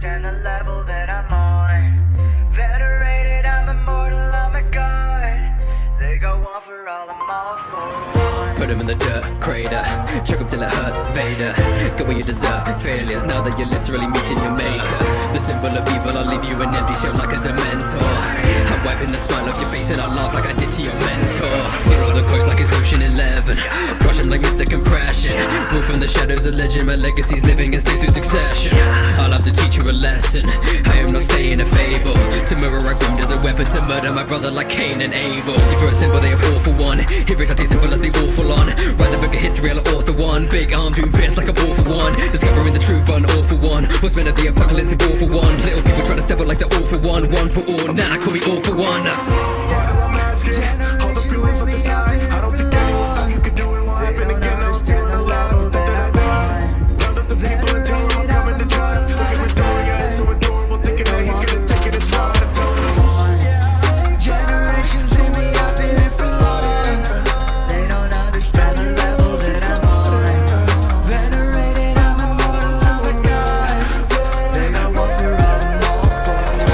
understand the level that I'm on. Venerated, I'm immortal, I'm a god. They go on for all, I'm all for one. Put him in the dirt, crater, choke him till it hurts, Vader. Get what you deserve, failures, now that you're literally meeting your maker. The symbol of evil, I'll leave you an empty shell like a dementor. I'm wiping the smile off your face and I'll laugh like I did to your mentor. Zero the coast like it's Ocean 11, crush him like Mr. Compression. Move from the shadows of legend, my legacy's living and stay through succession. I'll have to teach you a lesson, I am not staying a fable. To mirror I groomed as a weapon to murder my brother like Cain and Abel. If you're a symbol, they are all for one. If it's as simple as the awful on, write the book of history, I'll author one. Big arm, doing fists like a ball for one. Discovering the truth, but an all for one. Postman of the apocalypse, if all for one. Little people try to step up like the all for one. One for all, nah, call me all for one. Yeah, I'm asking, all the feelings left aside. I don't think anyone thought you could do it. What happened again? I was feeling alive. Round up the people and tell them I'm coming to try. Look at my door, your head so adorable, thinking that he's gonna take it as hard. I told him. Generations see me, I've been here for long. They don't understand the level that I'm on. Venerated, I'm immortal, I'm a god. They got one for all, I'm all for one.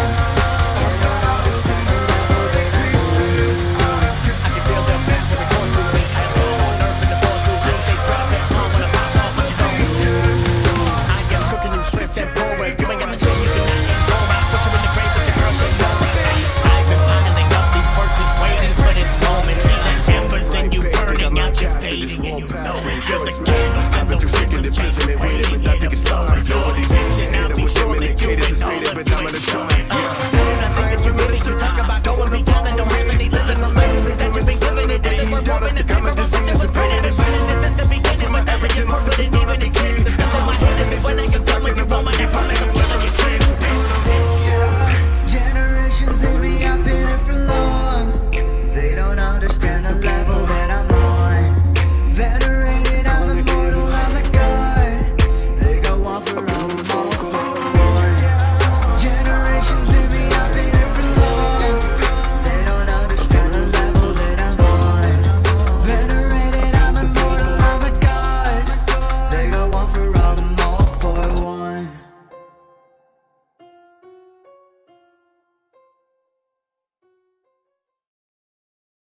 I can feel them mess when it goes through me. I go on earth in the ball through this. They drop that palm when I pop off what you know. I am cooking you swift and forward. You ain't got the shit you can knock and roll out. Put you in the grave with your girl so slow. I've been piling up these corpses waiting for this moment. Feeling embers and you burning out, you're fading and you know it. You're the candle. I've been too sick in the prison and waiting, but I think it's time. Nobody's